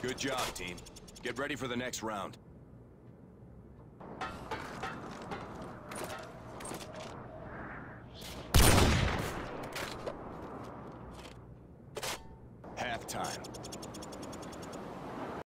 Good job, team. Get ready for the next round.